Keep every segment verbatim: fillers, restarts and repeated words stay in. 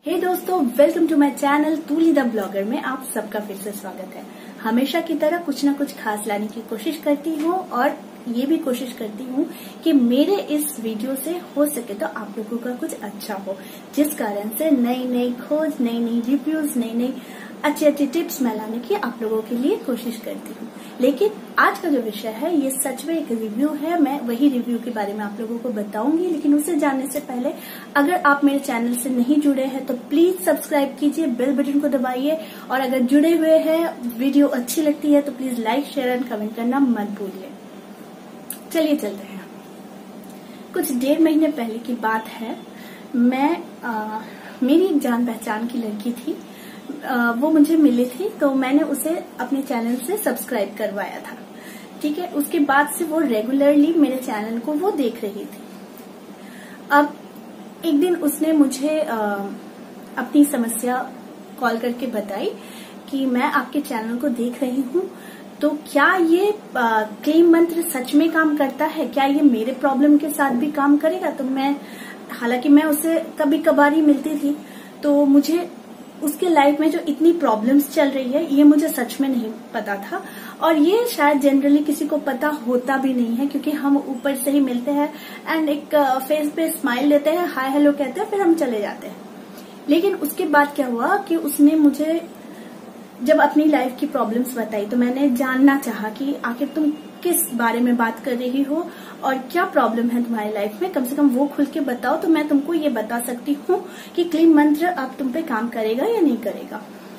हे दोस्तों, welcome to my channel Tuli the blogger में आप सबका फिर से स्वागत है। हमेशा की तरह कुछ ना कुछ खास लाने की कोशिश करती हूँ और ये भी कोशिश करती हूँ कि मेरे इस वीडियो से हो सके तो आप लोगों का कुछ अच्छा हो, जिस कारण से नई नई खोज, नई नई रिव्यूज, नई नई अच्छी अच्छी टिप्स मैं लाने की आप लोगों के लिए कोशिश करती हूँ। लेकिन आज का जो विषय है ये सच में एक रिव्यू है। मैं वही रिव्यू के बारे में आप लोगों को बताऊंगी, लेकिन उसे जानने से पहले अगर आप मेरे चैनल से नहीं जुड़े हैं तो प्लीज सब्सक्राइब कीजिए, बेल बटन को दबाइए, और अगर जुड़े हुए हैं, वीडियो अच्छी लगती है तो please like, share and comment करना मत भूलिए। चलिए चलते हैं। कुछ डेढ़ महीने पहले की बात है। मैं आ, मेरी एक जान पहचान की लड़की थी, आ, वो मुझे मिली थी, तो मैंने उसे अपने चैनल से सब्सक्राइब करवाया था। ठीक है, उसके बाद से वो रेगुलरली मेरे चैनल को वो देख रही थी। अब एक दिन उसने मुझे आ, अपनी समस्या कॉल करके बताई कि मैं आपके चैनल को देख रही हूँ, तो क्या ये क्लीम मंत्र सच में काम करता है? क्या ये मेरे प्रॉब्लम के साथ भी काम करेगा? तो मैं, हालांकि मैं उसे कभी कभार ही मिलती थी, तो मुझे उसके लाइफ में जो इतनी प्रॉब्लम्स चल रही है ये मुझे सच में नहीं पता था, और ये शायद जनरली किसी को पता होता भी नहीं है, क्योंकि हम ऊपर से ही मिलते हैं एंड एक फेस पे स्माइल देते हैं, हाय हेलो कहते हैं, फिर हम चले जाते हैं। लेकिन उसके बाद क्या हुआ कि उसने मुझे जब अपनी लाइफ की प्रॉब्लम्स बताई तो मैंने जानना चाहा कि आखिर तुम किस बारे में बात कर रही हो और क्या प्रॉब्लम है तुम्हारी लाइफ में। कम से कम वो खुल के बताओ तो मैं तुमको ये बता सकती हूँ कि क्लीम मंत्र अब तुम पे काम करेगा या नहीं करेगा।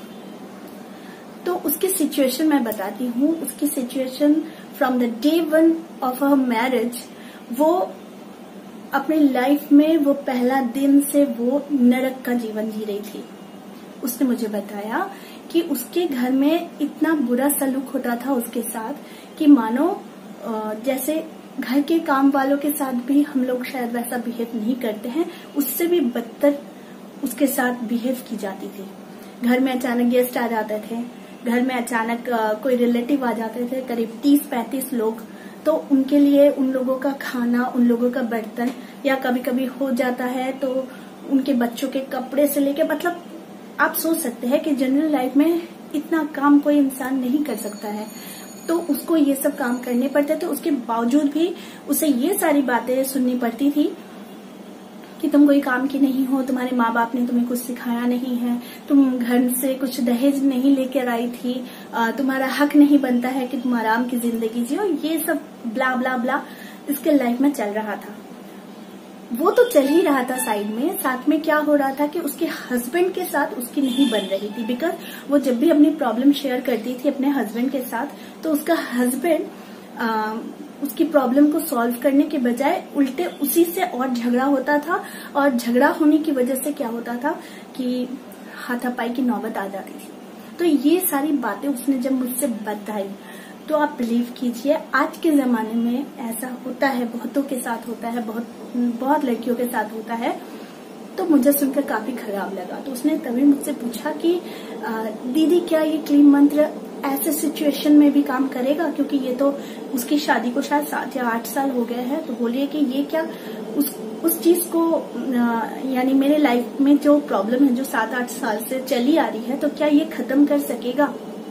तो उसकी सिचुएशन मैं बताती हूँ। उसकी situation from the day one of her marriage, वो अपनी लाइफ में वो पहला दिन से वो नरक का जीवन जी रही थी। उसने मुझे बताया कि उसके घर में इतना बुरा सलूक होता था उसके साथ कि मानो जैसे घर के काम वालों के साथ भी हम लोग शायद वैसा बिहेव नहीं करते हैं, उससे भी बदतर उसके साथ बिहेव की जाती थी। घर में अचानक गेस्ट आ जाते थे, घर में अचानक कोई रिलेटिव आ जाते थे, करीब तीस पैंतीस लोग, तो उनके लिए उन लोगों का खाना, उन लोगों का बर्तन, या कभी कभी हो जाता है तो उनके बच्चों के कपड़े से लेके, मतलब आप सोच सकते हैं कि जनरल लाइफ में इतना काम कोई इंसान नहीं कर सकता है, तो उसको ये सब काम करने पड़ते थे। उसके बावजूद भी उसे ये सारी बातें सुननी पड़ती थी कि तुम कोई काम की नहीं हो, तुम्हारे माँ बाप ने तुम्हें कुछ सिखाया नहीं है, तुम घर से कुछ दहेज नहीं लेकर आई थी, तुम्हारा हक नहीं बनता है कि तुम आराम की जिंदगी जियो, ये सब ब्ला ब्ला ब्ला इसके लाइफ में चल रहा था। वो तो चल ही रहा था साइड में, साथ में क्या हो रहा था कि उसके हस्बैंड के साथ उसकी नहीं बन रही थी। बिकॉज वो जब भी अपनी प्रॉब्लम शेयर करती थी अपने हस्बैंड के साथ, तो उसका हस्बैंड उसकी प्रॉब्लम को सॉल्व करने के बजाय उल्टे उसी से और झगड़ा होता था, और झगड़ा होने की वजह से क्या होता था कि हाथापाई की नौबत आ जाती थी। तो ये सारी बातें उसने जब मुझसे बताई, तो आप बिलीव कीजिए आज के जमाने में ऐसा होता है, बहुतों के साथ होता है, बहुत बहुत लड़कियों के साथ होता है। तो मुझे सुनकर काफी खराब लगा। तो उसने तभी मुझसे पूछा कि दीदी क्या ये क्लीम मंत्र ऐसे सिचुएशन में भी काम करेगा, क्योंकि ये तो उसकी शादी को शायद सात या आठ साल हो गए हैं। तो बोलिए कि ये क्या उस उस चीज को, यानी मेरे लाइफ में जो प्रॉब्लम है जो सात आठ साल से चली आ रही है, तो क्या ये खत्म कर सकेगा।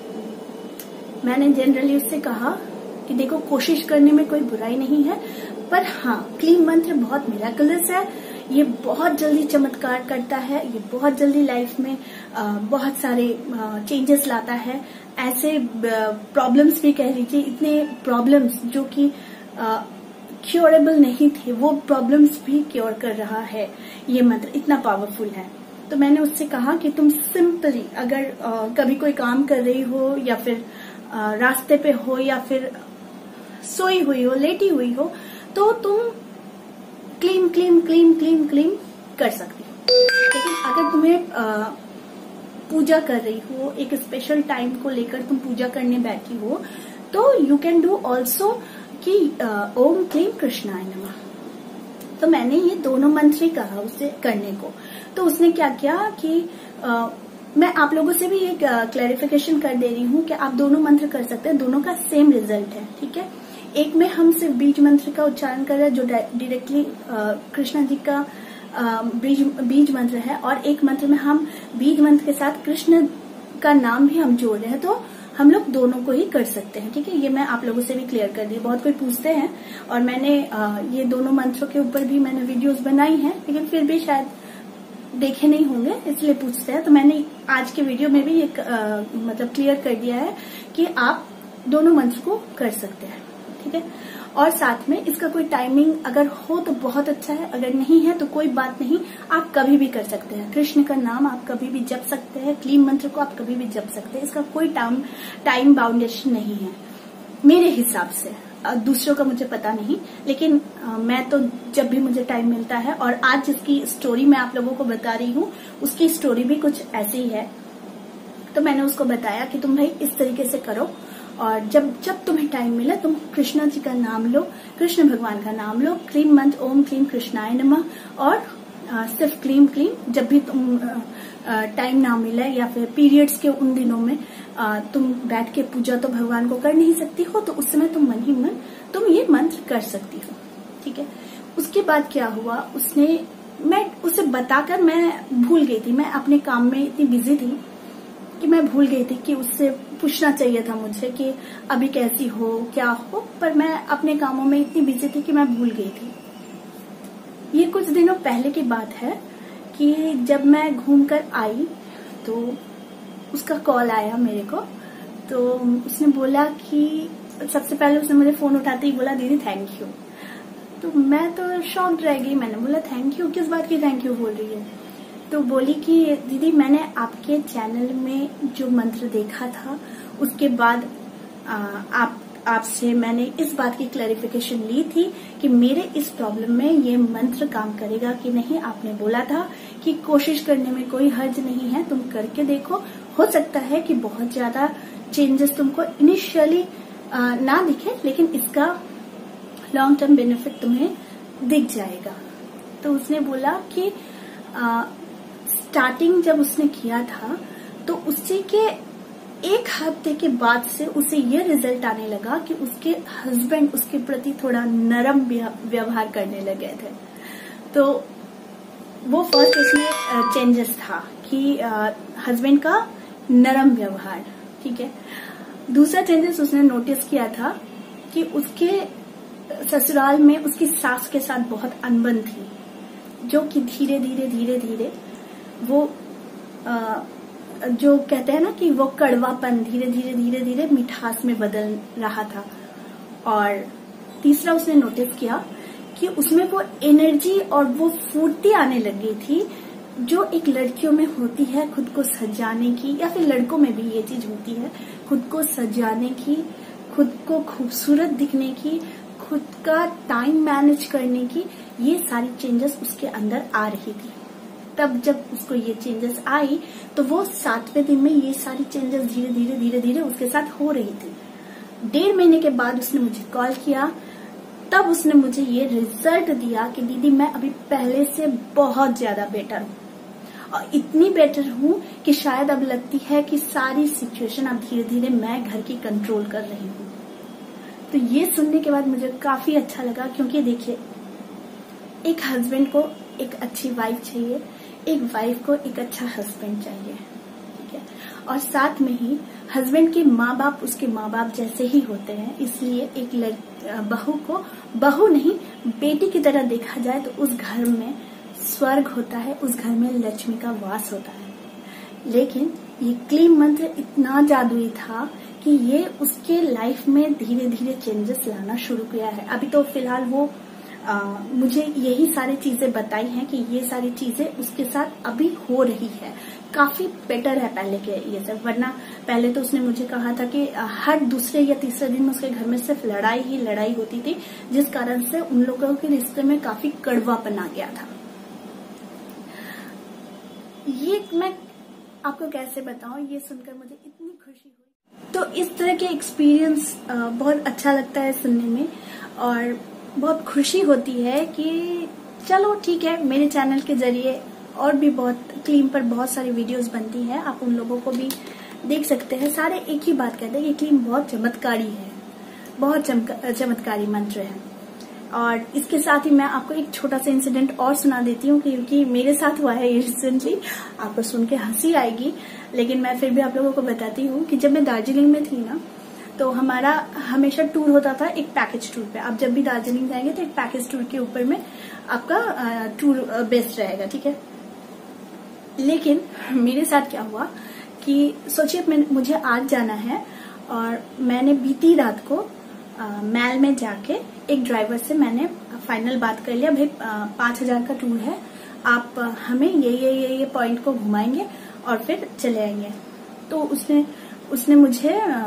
मैंने जनरली उससे कहा कि देखो, कोशिश करने में कोई बुराई नहीं है, पर हाँ क्लीम मंत्र बहुत मिराकुलस है, ये बहुत जल्दी चमत्कार करता है, ये बहुत जल्दी लाइफ में आ, बहुत सारे चेंजेस लाता है। ऐसे प्रॉब्लम्स भी कह लीजिए, इतने प्रॉब्लम्स जो कि क्योरेबल नहीं थे, वो प्रॉब्लम्स भी क्योर कर रहा है ये मंत्र, इतना पावरफुल है। तो मैंने उससे कहा कि तुम सिंपली अगर आ, कभी कोई काम कर रही हो, या फिर आ, रास्ते पे हो, या फिर सोई हुई हो, लेटी हुई हो, तो तुम क्लीम क्लीम क्लीम क्लीम क्लीम कर सकती हो। लेकिन अगर तुम्हें आ, पूजा कर रही हो, एक स्पेशल टाइम को लेकर तुम पूजा करने बैठी हो, तो यू कैन डू ऑल्सो कि ओम क्लीम कृष्णाय नमः। तो मैंने ये दोनों मंत्र ही कहा उसे करने को। तो उसने क्या किया कि आ, मैं आप लोगों से भी एक क्लैरिफिकेशन कर दे रही हूँ कि आप दोनों मंत्र कर सकते हैं, दोनों का सेम रिजल्ट है। ठीक है, एक में हम सिर्फ बीज मंत्र का उच्चारण कर रहे हैं जो डायरेक्टली कृष्णा जी का बीज बीज मंत्र है और एक मंत्र में हम बीज मंत्र के साथ कृष्ण का नाम भी हम जोड़ रहे हैं, तो हम लोग दोनों को ही कर सकते हैं। ठीक है, ये मैं आप लोगों से भी क्लियर कर दी। बहुत कोई पूछते हैं और मैंने ये दोनों मंत्रों के ऊपर भी मैंने वीडियोस बनाई हैं, लेकिन फिर भी शायद देखे नहीं होंगे इसलिए पूछते हैं। तो मैंने आज के वीडियो में भी एक आ, मतलब क्लियर कर दिया है कि आप दोनों मंत्र को कर सकते हैं। ठीक है, और साथ में इसका कोई टाइमिंग अगर हो तो बहुत अच्छा है, अगर नहीं है तो कोई बात नहीं, आप कभी भी कर सकते हैं। कृष्ण का नाम आप कभी भी जप सकते हैं, क्लीम मंत्र को आप कभी भी जप सकते हैं। इसका कोई टाइम टाइम बाउंडेशन नहीं है मेरे हिसाब से, दूसरों का मुझे पता नहीं, लेकिन आ, मैं तो जब भी मुझे टाइम मिलता है, और आज जिसकी स्टोरी मैं आप लोगों को बता रही हूँ उसकी स्टोरी भी कुछ ऐसी ही है। तो मैंने उसको बताया कि तुम भाई इस तरीके से करो, और जब जब तुम्हें टाइम मिले तुम कृष्णा जी का नाम लो, कृष्ण भगवान का नाम लो, क्लीम मंत्र ओम क्लीम कृष्णाय नमः, और आ, सिर्फ क्लीम क्लीम। जब भी तुम टाइम ना मिले या फिर पीरियड्स के उन दिनों में आ, तुम बैठ के पूजा तो भगवान को कर नहीं सकती हो, तो उस समय तुम मन ही मन तुम ये मंत्र कर सकती हो। ठीक है, उसके बाद क्या हुआ, उसने मैं उसे बताकर मैं भूल गई थी, मैं अपने काम में इतनी बिजी थी कि मैं भूल गई थी कि उससे पूछना चाहिए था मुझे कि अभी कैसी हो क्या हो, पर मैं अपने कामों में इतनी बिजी थी कि मैं भूल गई थी। ये कुछ दिनों पहले की बात है कि जब मैं घूमकर आई तो उसका कॉल आया मेरे को। तो उसने बोला कि सबसे पहले उसने मुझे फोन उठाते ही बोला दीदी थैंक यू। तो मैं तो शॉक्ड रह गई, मैंने बोला थैंक यू, किस बात की थैंक यू बोल रही है। तो बोली कि दीदी मैंने आपके चैनल में जो मंत्र देखा था उसके बाद आ, आप आपसे मैंने इस बात की क्लैरिफिकेशन ली थी कि मेरे इस प्रॉब्लम में ये मंत्र काम करेगा कि नहीं। आपने बोला था कि कोशिश करने में कोई हर्ज नहीं है, तुम करके देखो, हो सकता है कि बहुत ज्यादा चेंजेस तुमको इनिशियली ना दिखे, लेकिन इसका लॉन्ग टर्म बेनिफिट तुम्हें दिख जाएगा। तो उसने बोला कि आ, स्टार्टिंग जब उसने किया था तो उसी के एक हफ्ते के बाद से उसे ये रिजल्ट आने लगा कि उसके हस्बैंड उसके प्रति थोड़ा नरम व्यवहार करने लगे थे। तो वो फर्स्ट इसमें चेंजेस था कि हस्बैंड का नरम व्यवहार। ठीक है, दूसरा चेंजेस उसने नोटिस किया था कि उसके ससुराल में उसकी सास के साथ बहुत अनबन थी, जो कि धीरे धीरे धीरे धीरे वो आ, जो कहते हैं ना कि वो कड़वापन धीरे धीरे धीरे धीरे मिठास में बदल रहा था। और तीसरा उसने नोटिस किया कि उसमें वो एनर्जी और वो फुर्ती आने लगी थी जो एक लड़कियों में होती है, खुद को सजाने की, या फिर लड़कों में भी ये चीज होती है, खुद को सजाने की, खुद को खूबसूरत दिखने की, खुद का टाइम मैनेज करने की। ये सारी चेंजेस उसके अंदर आ रही थी। तब जब उसको ये चेंजेस आई तो वो सातवें दिन में ये सारी चेंजेस धीरे धीरे धीरे धीरे उसके साथ हो रही थी। डेढ़ महीने के बाद उसने मुझे कॉल किया, तब उसने मुझे ये रिजल्ट दिया कि दीदी मैं अभी पहले से बहुत ज्यादा बेटर हूँ, और इतनी बेटर हूँ कि शायद अब लगती है कि सारी सिचुएशन अब धीरे धीरे मैं घर की कंट्रोल कर रही हूँ। तो ये सुनने के बाद मुझे काफी अच्छा लगा, क्योंकि देखिए एक हस्बैंड को एक अच्छी वाइफ चाहिए, एक वाइफ को एक अच्छा हस्बैंड चाहिए। ठीक है, और साथ में ही हस्बैंड के माँ बाप उसके माँ बाप जैसे ही होते हैं, इसलिए एक बहू को बहू नहीं बेटी की तरह देखा जाए तो उस घर में स्वर्ग होता है, उस घर में लक्ष्मी का वास होता है। लेकिन ये क्लीम मंत्र इतना जादुई था कि ये उसके लाइफ में धीरे धीरे चेंजेस लाना शुरू किया है। अभी तो फिलहाल वो आ, मुझे यही सारी चीजें बताई हैं कि ये सारी चीजें उसके साथ अभी हो रही है, काफी बेटर है पहले के ये सब। वरना पहले तो उसने मुझे कहा था कि हर दूसरे या तीसरे दिन उसके घर में सिर्फ लड़ाई ही लड़ाई होती थी, जिस कारण से उन लोगों के रिश्ते में काफी कड़वापन आ गया था। ये मैं आपको कैसे बताऊं, ये सुनकर मुझे इतनी खुशी हुई। तो इस तरह के एक्सपीरियंस बहुत अच्छा लगता है सुनने में, और बहुत खुशी होती है कि चलो ठीक है, मेरे चैनल के जरिए और भी बहुत क्लीम पर बहुत सारी वीडियोस बनती है, आप उन लोगों को भी देख सकते हैं। सारे एक ही बात कहते हैं कि क्लीम बहुत चमत्कारी है, बहुत चमत्कारी मंत्र है। और इसके साथ ही मैं आपको एक छोटा सा इंसिडेंट और सुना देती हूँ, क्योंकि मेरे साथ हुआ है रिसेंटली। आपको सुन के हंसी आएगी, लेकिन मैं फिर भी आप लोगों को बताती हूँ कि जब मैं दार्जिलिंग में थी ना, तो हमारा हमेशा टूर होता था एक पैकेज टूर पे। आप जब भी दार्जिलिंग जाएंगे तो एक पैकेज टूर के ऊपर में आपका टूर बेस्ट रहेगा, ठीक है। लेकिन मेरे साथ क्या हुआ कि सोचिए मुझे आज जाना है, और मैंने बीती रात को मैल में जाके एक ड्राइवर से मैंने फाइनल बात कर लिया, भाई पांच हजार का टूर है, आप हमें ये ये ये ये पॉइंट को घुमाएंगे और फिर चले आएंगे। तो उसने उसने मुझे आ,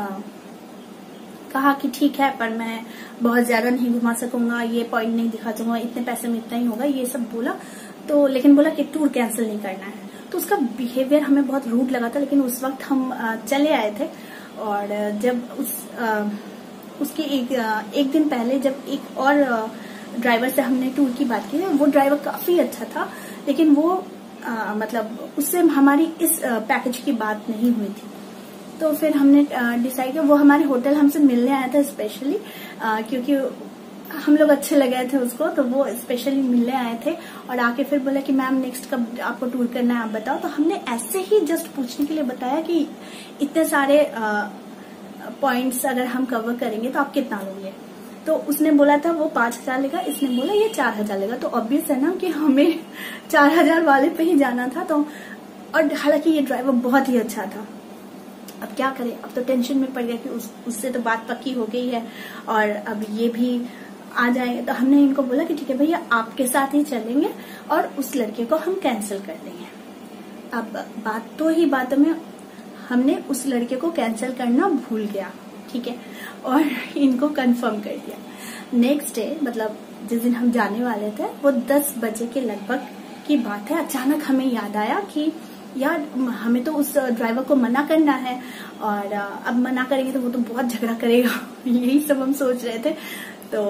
कहा कि ठीक है, पर मैं बहुत ज्यादा नहीं घुमा सकूंगा, ये पॉइंट नहीं दिखा सकूंगा, इतने पैसे में इतना ही होगा, ये सब बोला। तो लेकिन बोला कि टूर कैंसिल नहीं करना है। तो उसका बिहेवियर हमें बहुत रूड लगा था, लेकिन उस वक्त हम चले आए थे। और जब उस आ, उसके एक एक दिन पहले जब एक और ड्राइवर से हमने टूर की बात की, वो ड्राइवर काफी अच्छा था, लेकिन वो आ, मतलब उससे हमारी इस पैकेज की बात नहीं हुई थी। तो फिर हमने डिसाइड किया, वो हमारे होटल हमसे मिलने आया था स्पेशली, क्योंकि हम लोग अच्छे लगे थे उसको, तो वो स्पेशली मिलने आए थे। और आके फिर बोला कि मैम नेक्स्ट कब आपको टूर करना है आप बताओ। तो हमने ऐसे ही जस्ट पूछने के लिए बताया कि इतने सारे पॉइंट्स अगर हम कवर करेंगे तो आप कितना लोगे। तो उसने बोला था वो पांच हजार लेगा, इसने बोला ये चार हजार लेगा। तो ऑब्वियस है ना कि हमें चार हजार वाले पे ही जाना था। तो और हालांकि ये ड्राइवर बहुत ही अच्छा था। अब क्या करें, अब तो टेंशन में पड़ गया कि उस, उससे तो बात पक्की हो गई है और अब ये भी आ जाएंगे। तो हमने इनको बोला कि ठीक है भैया, आपके साथ ही चलेंगे और उस लड़के को हम कैंसिल कर देंगे। अब बात तो ही बात में हमने उस लड़के को कैंसिल करना भूल गया, ठीक है, और इनको कंफर्म कर दिया। नेक्स्ट डे मतलब जिस दिन हम जाने वाले थे, वो दस बजे के लगभग की बात है, अचानक हमें याद आया कि यार हमें तो उस ड्राइवर को मना करना है, और अब मना करेंगे तो वो तो बहुत झगड़ा करेगा। यही सब हम सोच रहे थे। तो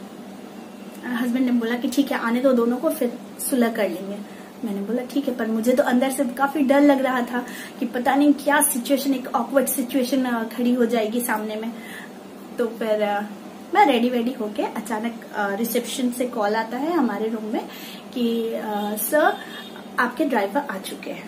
हस्बैंड ने बोला कि ठीक है, आने दो दोनों को, फिर सुलह कर लेंगे। मैंने बोला ठीक है, पर मुझे तो अंदर से काफी डर लग रहा था कि पता नहीं क्या सिचुएशन, एक ऑकवर्ड सिचुएशन खड़ी हो जाएगी सामने में। तो फिर मैं रेडी वेडी होके अचानक रिसेप्शन से कॉल आता है हमारे रूम में कि सर आपके ड्राइवर आ चुके हैं।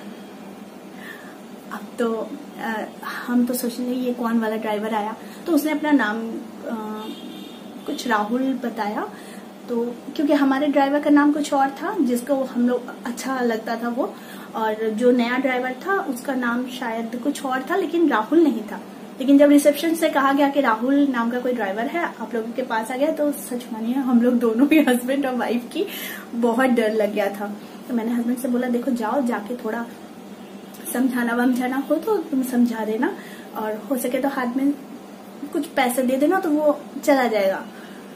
अब तो आ, हम तो सोचने लगे ये कौन वाला ड्राइवर आया। तो उसने अपना नाम आ, कुछ राहुल बताया। तो क्योंकि हमारे ड्राइवर का नाम कुछ और था जिसको हम लोग अच्छा लगता था वो, और जो नया ड्राइवर था उसका नाम शायद कुछ और था, लेकिन राहुल नहीं था। लेकिन जब रिसेप्शन से कहा गया कि राहुल नाम का कोई ड्राइवर है आप लोगों के पास आ गया, तो सच मानिए हम लोग दोनों ही हस्बैंड और वाइफ की बहुत डर लग गया था। तो मैंने हस्बैंड से बोला देखो जाओ, जाके थोड़ा समझाना वमझाना हो तो तुम समझा देना, और हो सके तो हाथ में कुछ पैसे दे देना तो वो चला जाएगा।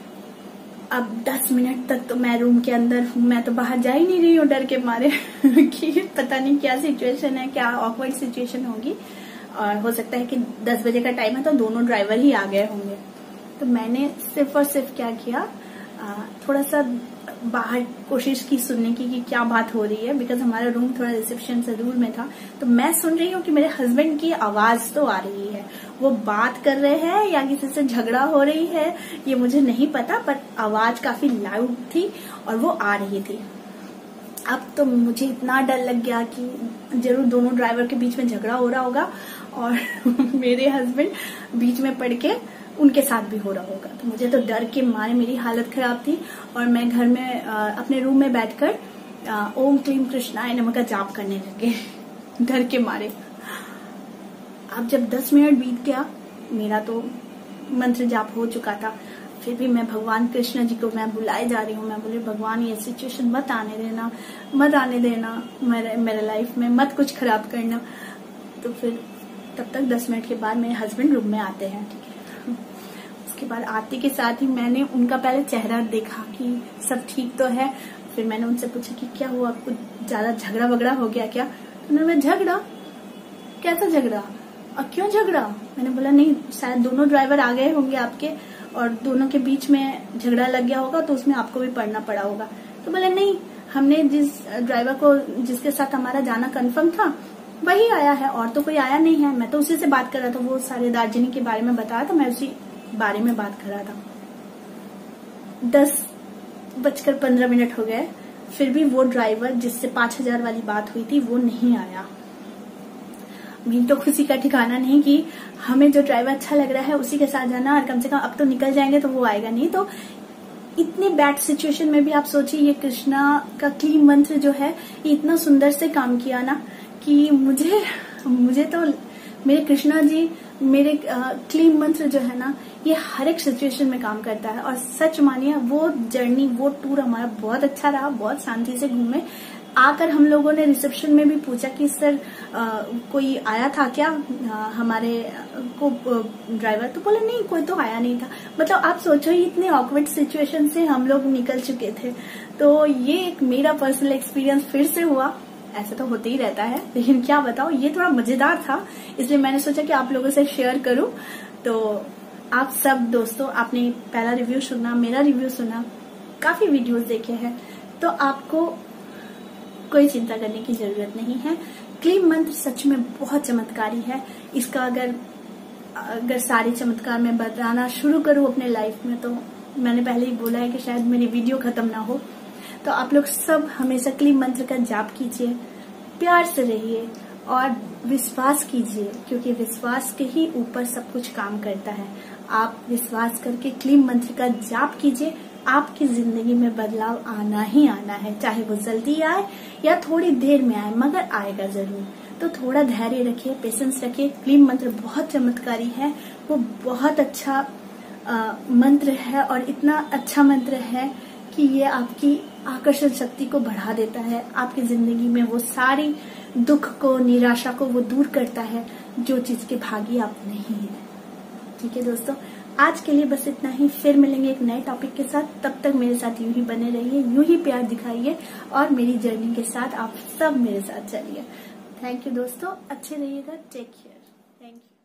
अब दस मिनट तक तो मैं रूम के अंदर हूँ, मैं तो बाहर जा ही नहीं रही हूँ डर के मारे कि पता नहीं क्या सिचुएशन है, क्या ऑकवर्ड सिचुएशन होगी, और हो सकता है कि दस बजे का टाइम है तो दोनों ड्राइवर ही आ गए होंगे। तो मैंने सिर्फ और सिर्फ क्या किया, आ, थोड़ा सा बाहर कोशिश की सुनने की कि क्या बात हो रही है, बिकॉज हमारा रूम थोड़ा रिसेप्शन से दूर में था। तो मैं सुन रही हूँ कि मेरे हस्बैंड की आवाज तो आ रही है, वो बात कर रहे हैं या किसी से झगड़ा हो रही है ये मुझे नहीं पता, पर आवाज काफी लाउड थी और वो आ रही थी। अब तो मुझे इतना डर लग गया कि जरूर दोनों ड्राइवर के बीच में झगड़ा हो रहा होगा और मेरे हस्बैंड बीच में पड़ के उनके साथ भी हो रहा होगा। तो मुझे तो डर के मारे मेरी हालत खराब थी, और मैं घर में आ, अपने रूम में बैठकर ओम क्लीम कृष्णाय नमः का जाप करने लगे डर के मारे। अब जब दस मिनट बीत गया, मेरा तो मंत्र जाप हो चुका था, फिर भी मैं भगवान कृष्ण जी को मैं बुलाए जा रही हूँ। मैं बोले भगवान ये सिचुएशन मत आने देना, मत आने देना मेरे मेरे लाइफ में, मत कुछ खराब करना। तो फिर तब तक दस मिनट के बाद मेरे हस्बैंड रूम में आते हैं, ठीक है। उसके बाद आते के साथ ही मैंने उनका पहले चेहरा देखा कि सब ठीक तो है। फिर मैंने उनसे पूछा कि क्या हुआ, कुछ ज्यादा झगड़ा वगड़ा हो गया क्या? उन्होंने झगड़ा, कैसा झगड़ा और क्यों झगड़ा? मैंने बोला नहीं, शायद दोनों ड्राइवर आ गए होंगे आपके और दोनों के बीच में झगड़ा लग गया होगा, तो उसमें आपको भी पढ़ना पड़ा होगा। तो बोला नहीं, हमने जिस ड्राइवर को जिसके साथ हमारा जाना कंफर्म था वही आया है, और तो कोई आया नहीं है। मैं तो उसी से बात कर रहा था, वो सारे दार्जिलिंग के बारे में बताया था, मैं उसी बारे में बात कर रहा था। दस बजकर पंद्रह मिनट हो गए, फिर भी वो ड्राइवर जिससे पांच हजार वाली बात हुई थी वो नहीं आया। मेरी तो खुशी का ठिकाना नहीं कि हमें जो ड्राइवर अच्छा लग रहा है उसी के साथ जाना, और कम से कम अब तो निकल जाएंगे तो वो आएगा नहीं। तो इतने बैड सिचुएशन में भी आप सोचिए, ये कृष्णा का क्लीम मंत्र जो है ये इतना सुंदर से काम किया ना कि मुझे मुझे तो मेरे कृष्णा जी, मेरे क्लीम मंत्र जो है ना ये हर एक सिचुएशन में काम करता है। और सच मानिए वो जर्नी, वो टूर हमारा बहुत अच्छा रहा, बहुत शांति से घूमे। आकर हम लोगों ने रिसेप्शन में भी पूछा कि सर आ, कोई आया था क्या आ, हमारे को ड्राइवर, तो बोले नहीं कोई तो आया नहीं था। मतलब आप सोचो इतने ऑकवर्ड सिचुएशन से हम लोग निकल चुके थे। तो ये एक मेरा पर्सनल एक्सपीरियंस फिर से हुआ। ऐसा तो होते ही रहता है, लेकिन क्या बताओ ये थोड़ा मजेदार था, इसलिए मैंने सोचा कि आप लोगों से शेयर करूं। तो आप सब दोस्तों, आपने पहला रिव्यू सुना, मेरा रिव्यू सुना, काफी वीडियोस देखे हैं, तो आपको कोई चिंता करने की जरूरत नहीं है। क्लीम मंत्र सच में बहुत चमत्कारी है। इसका अगर अगर सारे चमत्कार मैं बताना शुरू करूं अपने लाइफ में, तो मैंने पहले ही बोला है कि शायद मेरी वीडियो खत्म ना हो। तो आप लोग सब हमेशा क्लीम मंत्र का जाप कीजिए, प्यार से रहिए और विश्वास कीजिए, क्योंकि विश्वास के ही ऊपर सब कुछ काम करता है। आप विश्वास करके क्लीम मंत्र का जाप कीजिए, आपकी जिंदगी में बदलाव आना ही आना है, चाहे वो जल्दी आए या थोड़ी देर में आए, मगर आएगा जरूर। तो थोड़ा धैर्य रखिए, पेशेंस रखिए। क्लीम मंत्र बहुत चमत्कारी है, वो बहुत अच्छा आ, मंत्र है, और इतना अच्छा मंत्र है कि ये आपकी आकर्षण शक्ति को बढ़ा देता है। आपकी जिंदगी में वो सारी दुख को, निराशा को वो दूर करता है, जो चीज के भागी आप नहीं है। ठीक है दोस्तों, आज के लिए बस इतना ही। फिर मिलेंगे एक नए टॉपिक के साथ। तब तक मेरे साथ यूं ही बने रहिए, यूं ही प्यार दिखाइए, और मेरी जर्नी के साथ आप सब मेरे साथ चलिए। थैंक यू दोस्तों, अच्छे रहिएगा, टेक केयर, थैंक यू।